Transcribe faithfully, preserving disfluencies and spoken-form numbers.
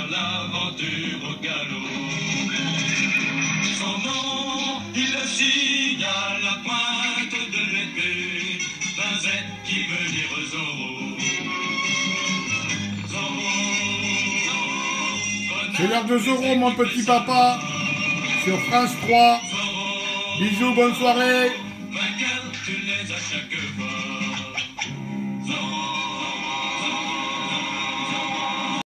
faire l'aventure au galop. Son nom, il le signe à la pointe de l'épée, d'un Z qui veut dire Zorro. Zorro, Zorro. C'est l'heure de Zorro, mon petit papa, sur France trois. Bisous, bonne soirée. Vainqueur, tu les as chaque fois. Zorro.